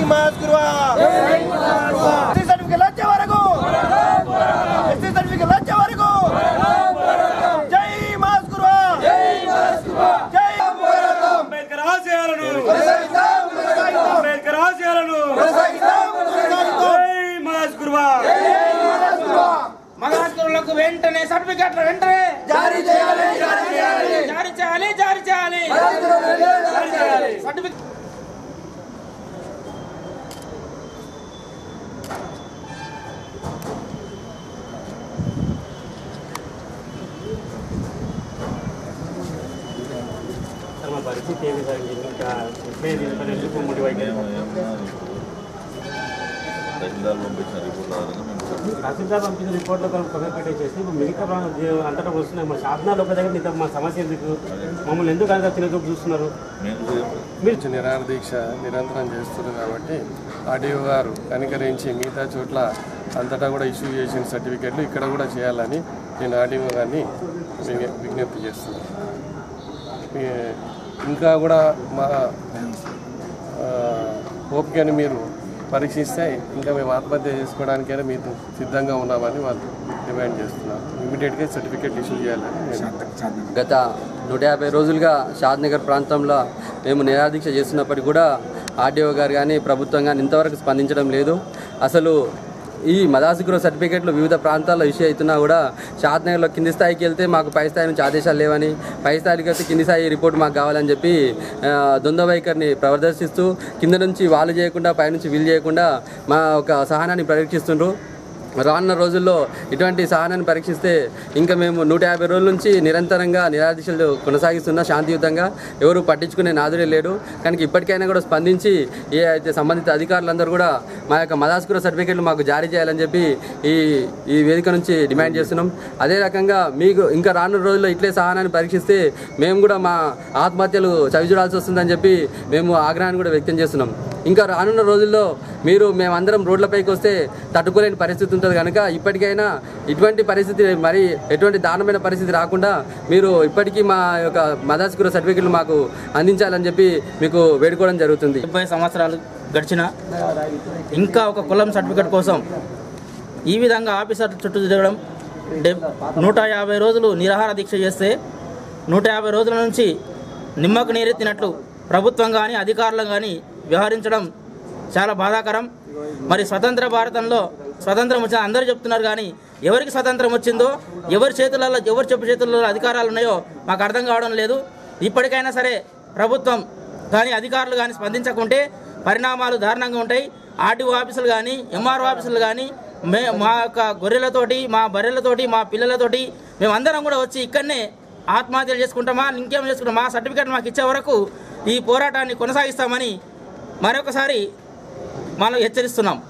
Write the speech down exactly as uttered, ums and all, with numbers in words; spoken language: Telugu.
మాస్కుర్వా ఎస్టీ సర్టిఫికెట్ వచ్చే వరకు ఎస్టీ సర్టిఫికెట్ వచ్చే వరకు జై మాస్కుర్వా జై అంబేద్కర్ ఆశయాలను అంబేద్కర్ ఆశయాలను జై మాస్కుర్వా మగాస్కురులకు వెంటనే సర్టిఫికెట్లు వెంటనే జారీ చేయాలి జారీ చేయాలి జారీ చేయాలి జారీ చేయాలి సర్టిఫికెట్ పరిస్థితి ఏమి ఇంకా ఎందుకు ముడివైపు తహసీల్దార్ పంపించిన రిపోర్ట్లో పక్కన పెట్టేసి మిగతా అంతటా వస్తున్నాయి. మా సాధనాలు ఒక దగ్గర ఇంత మా సమస్య ఎందుకు మమ్మల్ని ఎందుకు అంత చిన్న చూపు చూస్తున్నారు? మీరు నిరాహార దీక్ష నిరంతరం చేస్తున్నారు కాబట్టి ఆర్డీఓ గారు కనికరించి మిగతా చోట్ల అంతటా కూడా ఇష్యూ చేసిన సర్టిఫికెట్లు ఇక్కడ కూడా చేయాలని నేను ఆర్డీఓ గారిని విజ్ఞప్తి చేస్తున్నాను. ఇంకా కూడా మా ఓపికని మీరు పరీక్షిస్తే ఇంకా మేము ఆత్మహత్య చేసుకోవడానికైనా మీరు సిద్ధంగా ఉన్నామని వాళ్ళు డిమాండ్ చేస్తున్నారు. ఇమీడియట్గా సర్టిఫికేట్ ఇష్యూ చేయాలని. గత నూట యాభై రోజులుగా షాద్నగర్ ప్రాంతంలో మేము నిరాదీక్ష చేస్తున్నప్పటికీ కూడా ఆర్డీఓ గారు కానీ ప్రభుత్వం కానీ ఇంతవరకు స్పందించడం లేదు. అసలు ఈ మదాసిగ్రో సర్టిఫికేట్లు వివిధ ప్రాంతాల్లో ఇష్యూ అవుతున్నా కూడా షాద్నగర్లో కింది స్థాయికి వెళ్తే మాకు పై స్థాయి నుంచి ఆదేశాలు లేవని, పై స్థాయికి వెళ్తే కింది స్థాయి రిపోర్ట్ మాకు కావాలని చెప్పి ద్వంద్వ వైఖరిని ప్రదర్శిస్తూ కింద నుంచి వాళ్ళు చేయకుండా పైనుంచి వీళ్ళు చేయకుండా మా ఒక సహనాన్ని పరీక్షిస్తుండ్రు. రానున్న రోజుల్లో ఇటువంటి సహనాన్ని పరీక్షిస్తే ఇంకా మేము నూట యాభై రోజుల నుంచి నిరంతరంగా నిరాదీక్షలు కొనసాగిస్తున్న శాంతియుతంగా ఎవరు పట్టించుకునే నాదుడే లేడు. కనుక ఇప్పటికైనా కూడా స్పందించి ఏ అయితే సంబంధిత అధికారులందరూ కూడా మా యొక్క మదాస్కుర సర్టిఫికేట్లు మాకు జారీ చేయాలని చెప్పి ఈ ఈ వేదిక నుంచి డిమాండ్ చేస్తున్నాం. అదే రకంగా మీకు ఇంకా రానున్న రోజుల్లో ఇట్లే సహనాన్ని పరీక్షిస్తే మేము కూడా మా ఆత్మహత్యలు చవిచూడాల్సి వస్తుందని చెప్పి మేము ఆగ్రహాన్ని కూడా వ్యక్తం చేస్తున్నాం. ఇంకా రానున్న రోజుల్లో మీరు మేమందరం రోడ్లపైకి వస్తే తట్టుకోలేని పరిస్థితి ఉంటుంది కనుక ఇప్పటికైనా ఇటువంటి పరిస్థితి మరి ఎటువంటి దారుణమైన పరిస్థితి రాకుండా మీరు ఇప్పటికీ మా యొక్క మదాస్కుర సర్టిఫికెట్లు మాకు అందించాలని చెప్పి మీకు వేడుకోవడం జరుగుతుంది. డెబ్బై సంవత్సరాలు గడిచిన ఇంకా ఒక కులం సర్టిఫికెట్ కోసం ఈ విధంగా ఆఫీసర్ చుట్టూ తిరగడం, నూట యాభై రోజులు నిరాహార దీక్ష చేస్తే నూట యాభై రోజుల నుంచి నిమ్మకు నీరెత్తినట్లు ప్రభుత్వం కానీ అధికారులు కానీ వ్యవహరించడం చాలా బాధాకరం. మరి స్వతంత్ర భారతంలో స్వతంత్రం వచ్చిన అందరూ చెప్తున్నారు కానీ ఎవరికి స్వతంత్రం వచ్చిందో, ఎవరి చేతులలో ఎవరి చెప్పు చేతుల్లో అధికారాలు ఉన్నాయో మాకు అర్థం కావడం లేదు. ఇప్పటికైనా సరే ప్రభుత్వం కానీ అధికారులు కానీ స్పందించకుంటే పరిణామాలు దారుణంగా ఉంటాయి. ఆర్టీఓ ఆఫీసులు కానీ ఎంఆర్ఓ ఆఫీసులు కానీ మే మా యొక్క గొర్రెలతోటి మా బర్రెలతోటి మా పిల్లలతోటి మేమందరం కూడా వచ్చి ఇక్కడనే ఆత్మహత్యలు చేసుకుంటామా ఇంకేం చేసుకుంటాం, మా సర్టిఫికేట్ మాకు ఇచ్చే వరకు ఈ పోరాటాన్ని కొనసాగిస్తామని మరొకసారి మనం హెచ్చరిస్తున్నాం.